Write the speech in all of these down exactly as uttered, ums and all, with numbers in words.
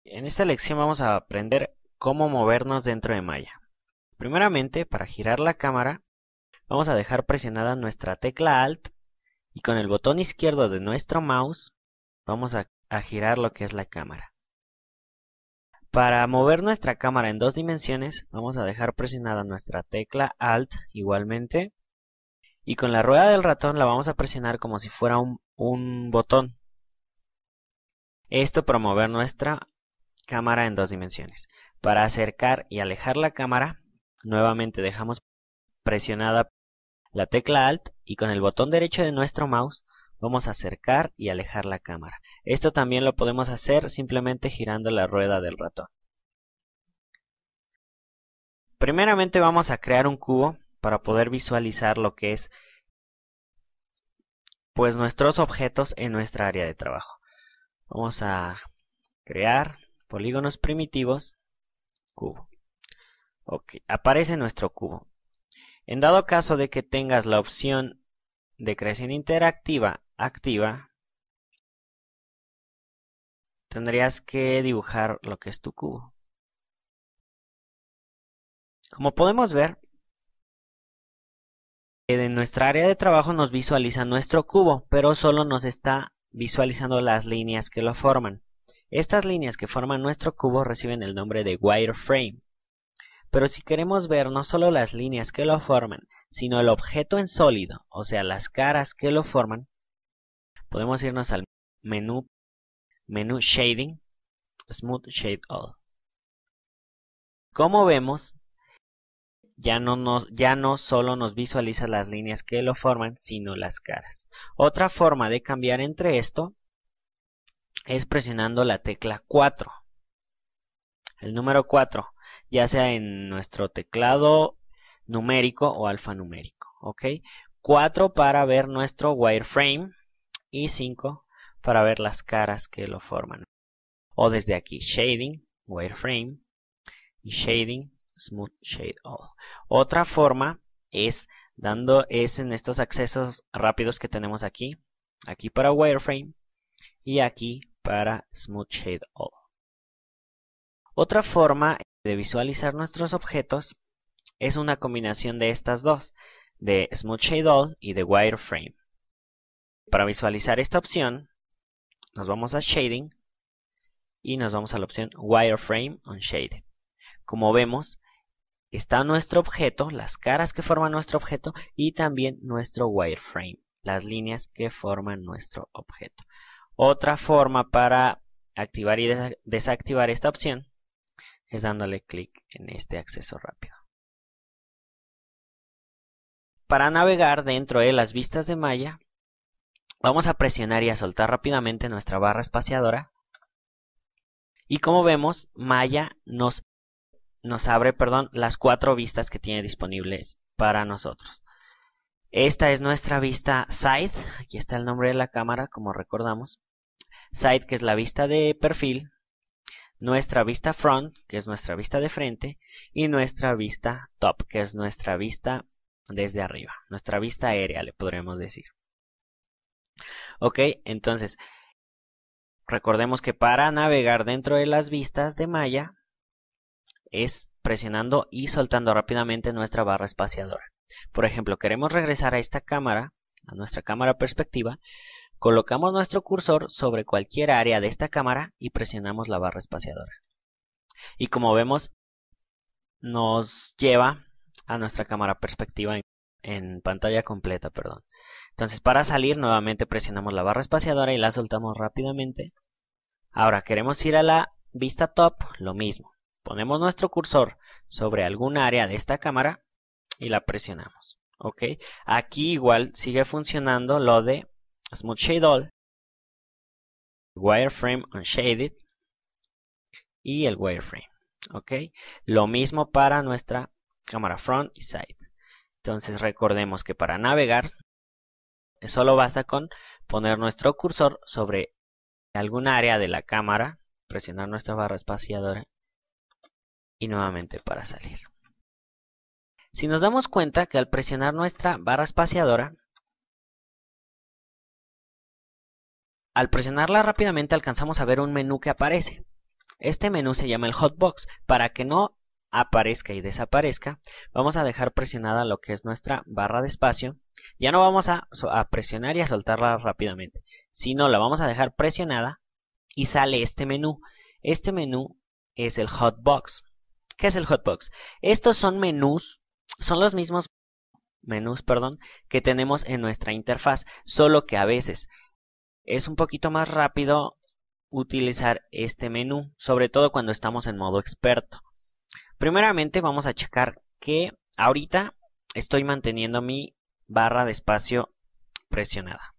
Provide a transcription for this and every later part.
En esta lección vamos a aprender cómo movernos dentro de Maya. Primeramente, para girar la cámara, vamos a dejar presionada nuestra tecla Alt y con el botón izquierdo de nuestro mouse vamos a, a girar lo que es la cámara. Para mover nuestra cámara en dos dimensiones, vamos a dejar presionada nuestra tecla Alt igualmente y con la rueda del ratón la vamos a presionar como si fuera un, un botón. Esto para mover nuestra cámara en dos dimensiones. Para acercar y alejar la cámara, nuevamente dejamos presionada la tecla Alt y con el botón derecho de nuestro mouse vamos a acercar y alejar la cámara. Esto también lo podemos hacer simplemente girando la rueda del ratón. Primeramente vamos a crear un cubo para poder visualizar lo que es pues nuestros objetos en nuestra área de trabajo. Vamos a crear polígonos primitivos, cubo. Ok, aparece nuestro cubo. En dado caso de que tengas la opción de creación interactiva activa, tendrías que dibujar lo que es tu cubo. Como podemos ver, en nuestra área de trabajo nos visualiza nuestro cubo, pero solo nos está visualizando las líneas que lo forman. Estas líneas que forman nuestro cubo reciben el nombre de wireframe. Pero si queremos ver no solo las líneas que lo forman, sino el objeto en sólido, o sea, las caras que lo forman, podemos irnos al menú, menú Shading, Smooth Shade All. Como vemos, ya no, nos, ya no solo nos visualiza las líneas que lo forman, sino las caras. Otra forma de cambiar entre esto es presionando la tecla cuatro. El número cuatro, ya sea en nuestro teclado numérico o alfanumérico, ¿ok? cuatro para ver nuestro wireframe y cinco para ver las caras que lo forman. O desde aquí, Shading, Wireframe y Shading, Smooth Shade All. Otra forma es dando es en estos accesos rápidos que tenemos aquí, aquí para Wireframe y aquí para Smooth Shade All. Otra forma de visualizar nuestros objetos es una combinación de estas dos, de Smooth Shade All y de Wireframe. Para visualizar esta opción, nos vamos a Shading y nos vamos a la opción Wireframe Unshaded. Como vemos, está nuestro objeto, las caras que forman nuestro objeto y también nuestro wireframe, las líneas que forman nuestro objeto. Otra forma para activar y desactivar esta opción es dándole clic en este acceso rápido. Para navegar dentro de las vistas de Maya, vamos a presionar y a soltar rápidamente nuestra barra espaciadora. Y como vemos, Maya nos, nos abre perdón, las cuatro vistas que tiene disponibles para nosotros. Esta es nuestra vista Side, aquí está el nombre de la cámara como recordamos. Side, que es la vista de perfil. Nuestra vista Front, que es nuestra vista de frente. Y nuestra vista Top, que es nuestra vista desde arriba. Nuestra vista aérea, le podremos decir. Ok, entonces recordemos que para navegar dentro de las vistas de Maya es presionando y soltando rápidamente nuestra barra espaciadora. Por ejemplo, queremos regresar a esta cámara, a nuestra cámara perspectiva, colocamos nuestro cursor sobre cualquier área de esta cámara y presionamos la barra espaciadora. Y como vemos, nos lleva a nuestra cámara perspectiva en, en pantalla completa, perdón. Entonces, para salir, nuevamente presionamos la barra espaciadora y la soltamos rápidamente. Ahora, queremos ir a la vista top, lo mismo. Ponemos nuestro cursor sobre algún área de esta cámara y la presionamos. ¿Ok? Aquí igual sigue funcionando lo de Smooth Shade All, Wireframe Unshaded y el Wireframe. ¿Ok? Lo mismo para nuestra cámara Front y Side. Entonces recordemos que para navegar solo basta con poner nuestro cursor sobre algún área de la cámara, presionar nuestra barra espaciadora y nuevamente para salir. Si nos damos cuenta que al presionar nuestra barra espaciadora, al presionarla rápidamente alcanzamos a ver un menú que aparece. Este menú se llama el hotbox. Para que no aparezca y desaparezca, vamos a dejar presionada lo que es nuestra barra de espacio. Ya no vamos a, a presionar y a soltarla rápidamente, sino la vamos a dejar presionada y sale este menú. Este menú es el hotbox. ¿Qué es el hotbox? Estos son menús, son los mismos menús, perdón, que tenemos en nuestra interfaz, solo que a veces es un poquito más rápido utilizar este menú, sobre todo cuando estamos en modo experto. Primeramente vamos a checar que ahorita estoy manteniendo mi barra de espacio presionada.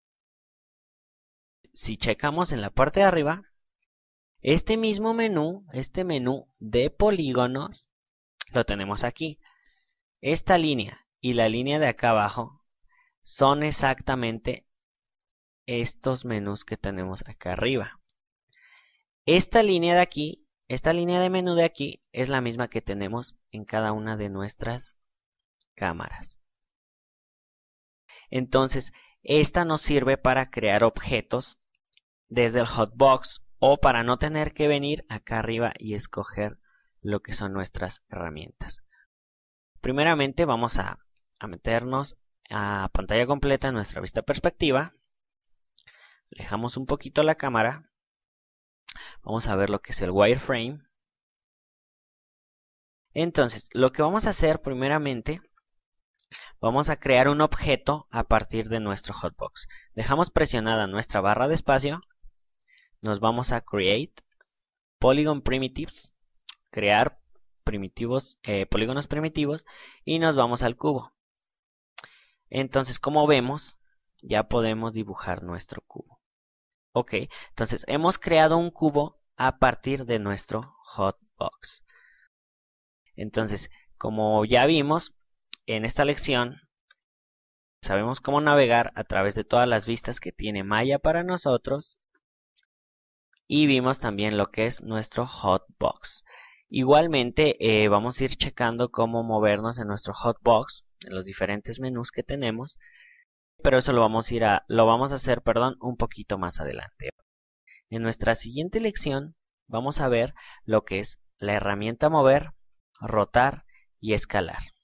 Si checamos en la parte de arriba, este mismo menú, este menú de polígonos, lo tenemos aquí. Esta línea y la línea de acá abajo son exactamente estos menús que tenemos acá arriba. Esta línea de aquí, esta línea de menú de aquí es la misma que tenemos en cada una de nuestras cámaras. Entonces, esta nos sirve para crear objetos desde el hotbox o para no tener que venir acá arriba y escoger lo que son nuestras herramientas. Primeramente vamos a, a meternos a pantalla completa en nuestra vista perspectiva. Alejamos un poquito la cámara. Vamos a ver lo que es el wireframe. Entonces, lo que vamos a hacer primeramente, vamos a crear un objeto a partir de nuestro hotbox. Dejamos presionada nuestra barra de espacio. Nos vamos a Create, Polygon Primitives, crear primitivos, eh, polígonos primitivos, y nos vamos al cubo. Entonces, como vemos, ya podemos dibujar nuestro cubo. Ok, entonces hemos creado un cubo a partir de nuestro hotbox. Entonces, como ya vimos en esta lección, sabemos cómo navegar a través de todas las vistas que tiene Maya para nosotros. Y vimos también lo que es nuestro hotbox. Igualmente eh, vamos a ir checando cómo movernos en nuestro hotbox, en los diferentes menús que tenemos. Pero eso lo vamos a ir a, lo vamos a hacer, perdón, un poquito más adelante. En nuestra siguiente lección vamos a ver lo que es la herramienta mover, rotar y escalar.